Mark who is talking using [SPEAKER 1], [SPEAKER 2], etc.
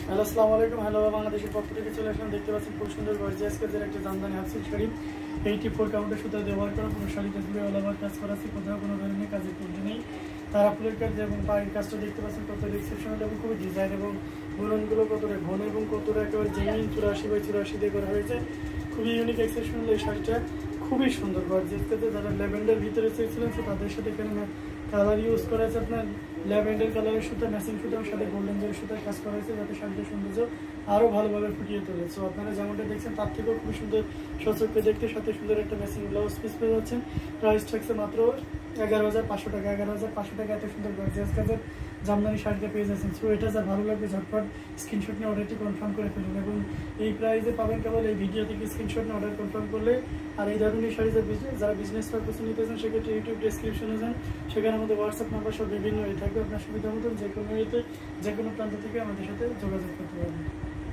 [SPEAKER 1] Hello, আসসালামু আলাইকুম। Hello, বাংলাদেশের পক্ষ থেকে চলে আসলাম। দেখতে পাচ্ছেন খুব সুন্দর গর্জিয়াস কাজের একটা জামদানি হাফ সিল্ক শাড়ি। 84 কাউন্টের সুতা ব্যবহার করা, পুরো শাড়িতে জুড়ে অল ওভার কাজ করা আছে, কোথাও কোনো ধরনের কাজের ত্রুটি নেই। তারা ফুলের কাজ এবং পায়ের কাজটা দেখতে পাচ্ছেন কত এক্সেপশনাল এবং খুবই ডিজাইন এবং বুননগুলো কতটা ঘন এবং কতটা একেবারে জেনুইন 84/84 দিয়ে করা হয়েছে। খুবই ইউনিক এক্সেপশনাল এই শাড়িটা, খুবই সুন্দর গর্জিয়াস কাজে। যারা ল্যাভেন্ডার ভিতরে চেয়েছিলেন তাদের সাথে এখানে কালার ইউজ করা আছে, আপনার ল্যাভেন্ডার কালারের সুতা, ম্যাচিং সুতার সাথে গোল্ডেন জেল সুতার কাজ করা হয়েছে, যাতে শাড়ির সৌন্দর্য আরও ভালোভাবে ফুটিয়ে তোলে। সো আপনারা যেমনটা দেখছেন তার থেকেও খুব সুন্দর সচক্ষে দেখতে, সাথে সুন্দর একটা ম্যাচিং ব্লাউজ পিস পেয়ে যাচ্ছেন। প্রাইস থাকছে মাত্র 11,500 টাকা। 11,500 টাকা এত সুন্দর গর্জিয়াস কাজের জামদানি শাড়িটা পেয়ে যাচ্ছেন। সো এটা যা ভালো লাগবে ঝটপট স্ক্রিনশট নিয়ে অর্ডারটি কনফার্ম করে ফেলুন, এবং এই প্রাইসে পাবেন কেবল এই ভিডিও থেকে স্ক্রিনশট নিয়ে অর্ডার কনফার্ম করলে। আর এই ধরনের শাড়ি যারা বিজনেস পারপাসে নিতে চান সেক্ষেত্রে ইউটিউব ডেসক্রিপশনে যান, সেখানে আমাদের হোয়াটসঅ্যাপ নাম্বার সব বিভিন্ন থাকবে। আপনার সুবিধা মতন যে কোনো প্রান্ত থেকে আমাদের সাথে যোগাযোগ করতে পারবেন।